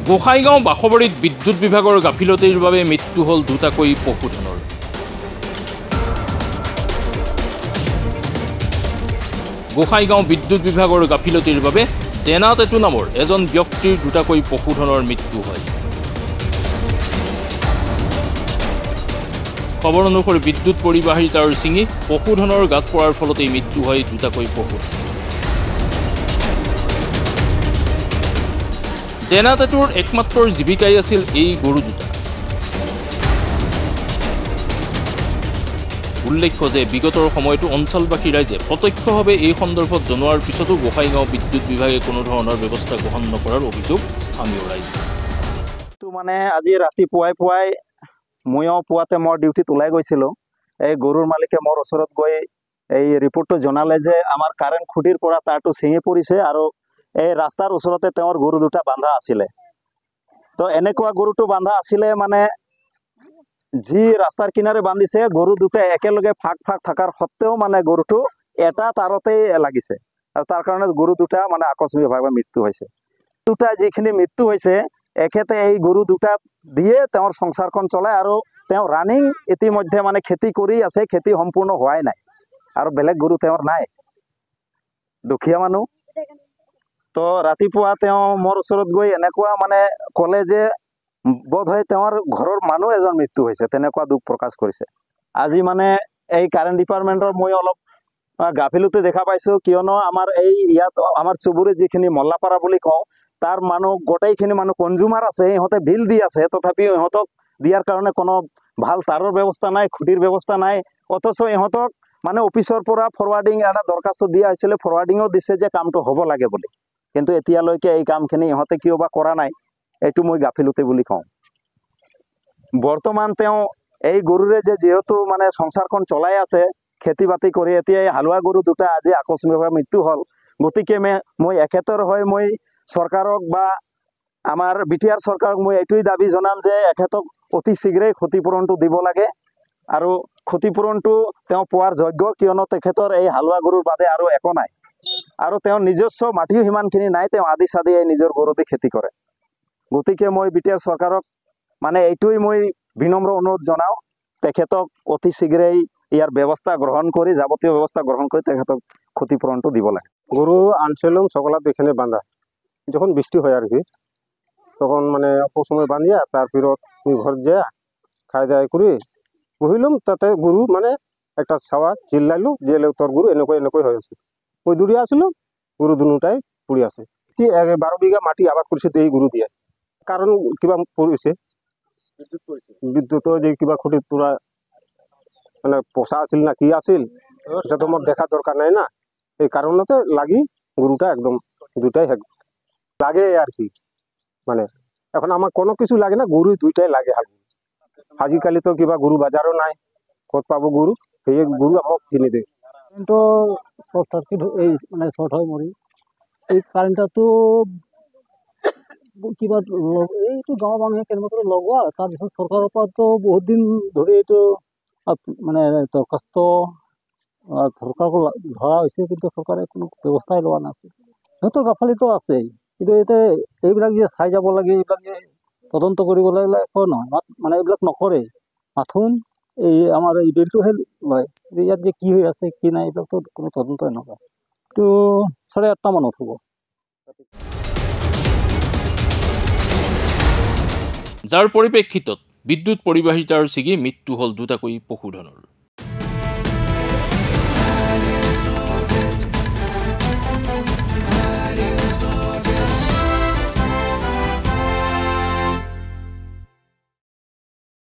গোসাইগাঁও বাসবাৰীত বিদ্যুৎ বিভাগৰ গাফিলতিৰ বাবে মৃত্যু হ'ল দুটাকৈ পশুধনৰ। গোসাইগাঁও বিদ্যুৎ বিভাগৰ গাফিলতিৰ বাবে দেনা টেটু নামৰ এজন ব্যক্তিৰ দুটাকৈ পশুধনৰ মৃত্যু হয়। খবৰ অনুসৰি বিদ্যুৎ পৰিবাহী তাঁৰ ছিঙি পশুধনৰ গাত পৰাৰ ফলতেই মৃত্যু হয় দুটাকৈ পশু। দেনা টেটুৰ একমাত্ৰ জীৱিকাই আছিল এই গৰু দুটা। উল্লেখ্য যে বিগতৰ সময়তো অঞ্চলবাসী ৰাইজে প্ৰত্যক্ষভাৱে এই সন্দৰ্ভত জনোৱাৰ পিছতো গোসাইগাঁও বিদ্যুৎ বিভাগে কোনো ধৰণৰ ব্যৱস্থা গ্ৰহণ নকৰাৰ অভিযোগ স্থানীয় ৰাইজৰ। মানে আজি ৰাতিপুৱাই ময়ো পুৱাতে মোৰ ডিউটিত ওলাই গৈছিলোঁ। এই গৰুৰ মালিকে মোৰ ওচৰত গৈ এই ৰিপৰ্টটো জনালে যে আমাৰ কাৰেণ্ট খুঁটিৰ পৰা তাঁৰটো ছিঙি পৰিছে আৰু এই ৰাস্তাৰ ওচৰতে তেওঁৰ গৰু দুটা বান্ধা আছিলে। তো এনেকুৱা গৰুটো বান্ধা আছিলে মানে যি ৰাস্তাৰ কিনাৰে বান্ধিছে গৰু দুটা একেলগে ফাক থকাৰ সত্ত্বেও মানে গৰুটো এটা তাঁৰতেই লাগিছে আৰু তাৰ কাৰণে গৰু দুটা মানে আকস্মিকভাৱে মৃত্যু হৈছে। দুটা যিখিনি মৃত্যু হৈছে এখেতে এই গৰু দুটা দিয়ে তেওঁৰ সংসাৰখন চলায় আৰু তেওঁ ৰানিং ইতিমধ্যে মানে খেতি কৰি আছে, খেতি সম্পূৰ্ণ হোৱাই নাই আৰু বেলেগ গৰু তেওঁৰ নাই, দুখীয়া মানুহ। তো ৰাতিপুৱা তেওঁ মোৰ ওচৰত গৈ এনেকুৱা মানে ক'লে যে বোধ হয় তেওঁৰ ঘৰৰ মানুহ এজন মৃত্যু হৈছে, তেনেকুৱা দুখ প্ৰকাশ কৰিছে। আজি মানে এই কাৰেণ্ট ডিপাৰ্টমেণ্টৰ মই অলপ গাফিলতি দেখা পাইছোঁ, কিয়নো আমাৰ এই ইয়াত আমাৰ চুবুৰী যিখিনি মল্লাপাৰা বুলি কওঁ তাৰ মানুহ গোটেইখিনি মানুহ কনজিউমাৰ আছে, ইহঁতে বিল দি আছে, তথাপিও ইহঁতক দিয়াৰ কাৰণে কোনো ভাল তাঁৰৰ ব্যৱস্থা নাই, খুঁটিৰ ব্যৱস্থা নাই। অথচ ইহঁতক মানে অফিচৰ পৰা ফৰৱাৰ্ডিং এটা দৰখাস্ত দিয়া হৈছিলে, ফৰৱাৰ্ডিঙো দিছে যে কামটো হ'ব লাগে বুলি, কিন্তু এতিয়ালৈকে এই কামখিনি ইহঁতে কিয় বা কৰা নাই, এইটো মই গাফিলতি বুলি কওঁ। বৰ্তমান তেওঁ এই গৰুৰে যিহেতু মানে সংসাৰখন চলাই আছে খেতি বাতি কৰি, এতিয়া এই হালোৱা গৰু দুটা আজি আকস্মিকভাৱে মৃত্যু হ'ল। গতিকে মই এখেতৰ হৈ মই চৰকাৰক বা আমাৰ BTR চৰকাৰক মই এইটোৱেই দাবী জনাম যে এখেতক অতি শীঘ্ৰেই ক্ষতিপূৰণটো দিব লাগে আৰু ক্ষতিপূৰণটো তেওঁ পোৱাৰ যোগ্য, কিয়নো তেখেতৰ এই হালোৱা গৰুৰ বাদে আৰু একো নাই আৰু তেওঁৰ নিজস্ব মাটিও সিমানখিনি নাই, তেওঁ আদি চাদি এই নিজৰ গৰু দি খেতি কৰে। গতিকে মই BTR চৰকাৰক মানে এইটোৱেই মই বিনম্ৰ অনুৰোধ জনাওঁ, তেখেতক অতি শীঘ্ৰেই ইয়াৰ ব্যৱস্থা গ্ৰহণ কৰি যাৱতীয় ব্যৱস্থা গ্ৰহণ কৰি তেখেতক ক্ষতিপূৰণটো দিব লাগে। গরু আনছিলাম সকালত এখানে বাঁধা, যখন বৃষ্টি হয় আর কি তখন মানে অল্প সময় বাঁধিয়া তারপর আমি ঘর যা খাই দাওয়াই করে বহিলাম, তাতে গরু মানে একটা ছাওয়া চিল্লাইলো যে তোর গরু এনেকৈ হয়েছে। ওই দূরে আসলো গরু দুটাই পড়ে আছে। 12 বিঘা মাটি আবাদ করছে এই গরু দিয়ে, কারণ কিবা পড়েছে বিদ্যুৎ যে কিবা খুঁটিত পুরা মানে পোষা আছিল না কি আছিল সেটা তো আমার দেখা দরকার নাই না, এই কারণতে লাগি গরুটা একদম দুটাই লাগে আর কি। মানে এখন আমার কোনো কিছু লাগে না, গরু দুইটাই লাগে। আজিকালি তো কিবা গরু বাজারও নাই, কত পাবো গরু, সেই গরু আমাক কিনে দেয়। কারেন্টটো শর্ট সার্কিট এই মানে শর্ট হয় মরি, এই কারেন্টটো কিবা এইটো গাঁৱৰ মানুহে কেনেকৈ লগোৱা, তাৰপিছত চৰকাৰৰ পৰাতো বহুত দিন ধৰি এইটো মানে দৰখাস্ত চৰকাৰক ধৰা হৈছে, কিন্তু চৰকাৰে কোনো ব্যৱস্থাই লোৱা নাছিল। সিহঁতৰ গাফিলতিটো আছেই, কিন্তু এতিয়া এইবিলাক যে চাই যাব লাগে, এইবিলাক যে তদন্ত কৰিব লাগিলে একো নহয়, মানে এইবিলাক নকৰে। মাথোন এই আমাৰ এই বিলটোহে লয়, ইয়াত যে কি হৈ আছে কি নাই এইবিলাকতো কোনো তদন্তই নকৰে। এইটো 8:30 মানত হ'ব। যাৰ পৰিপ্ৰেক্ষিতত বিদ্যুৎ পৰিবাহী তাঁৰ ছিগি মৃত্যু হ'ল দুটাকৈ পশুধনৰ।